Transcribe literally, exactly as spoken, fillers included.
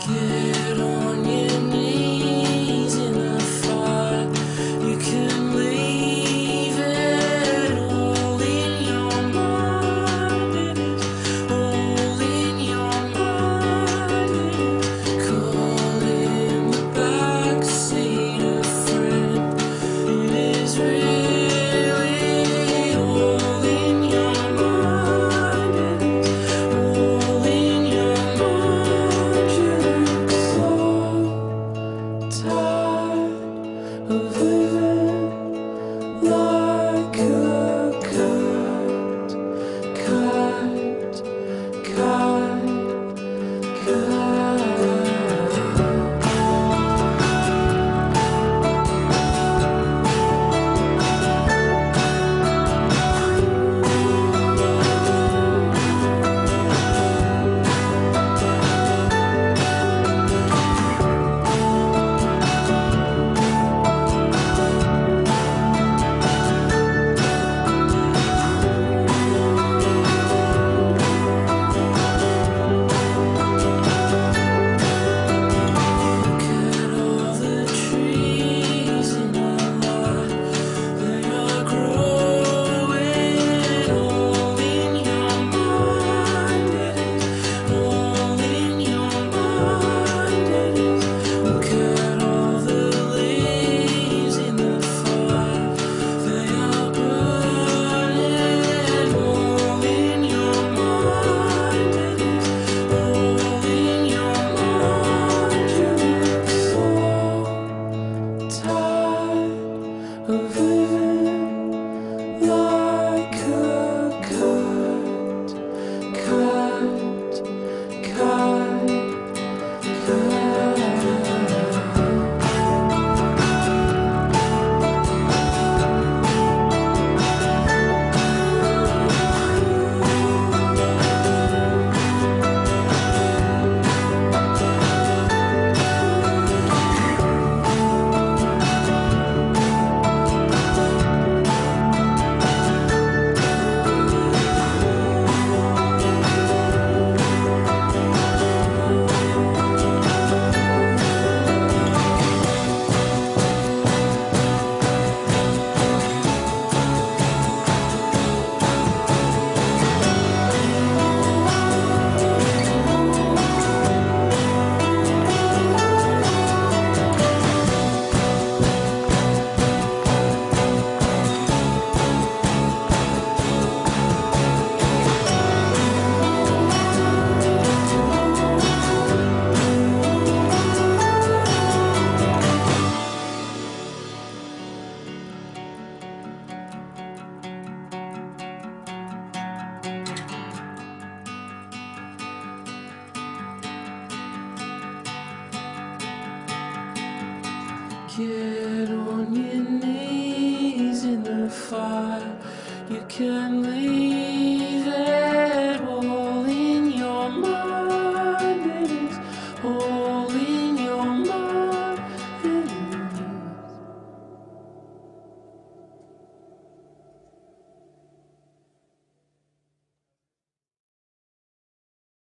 Get on your knees in the fire. You can leave it all in your mind. It is all in your mind. It is call in the backseat a friend. It is really all in your mind. It is all in your mind. You look so tired of living like a cat, cat, cat, cat. Look at all the trees in your life. They are growing all in your mind. It is all in your mind. It is. Look at all the leaves in the fire. They are burning all in your mind. It is all in your mind. You look so tired of living like a cat, cat, cat, cat. Get